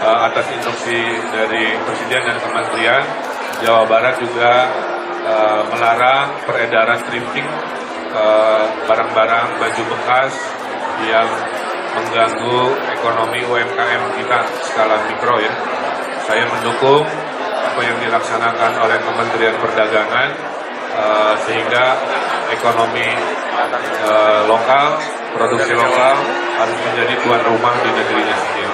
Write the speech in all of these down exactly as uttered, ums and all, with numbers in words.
uh, atas instruksi dari Presiden dan Kementerian, Jawa Barat juga uh, melarang peredaran thrifting barang-barang uh, baju bekas yang mengganggu ekonomi U M K M kita skala mikro ya. Saya mendukung apa yang dilaksanakan oleh Kementerian Perdagangan uh, sehingga ekonomi uh, lokal, produksi lokal harus menjadi tuan rumah di negerinya sendiri.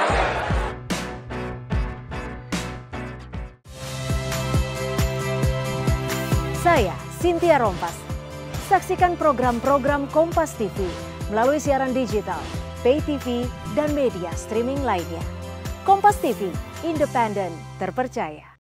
Saya Cynthia Rompas. Saksikan program-program Kompas T V melalui siaran digital, pay T V, dan media streaming lainnya. Kompas T V, independen, terpercaya.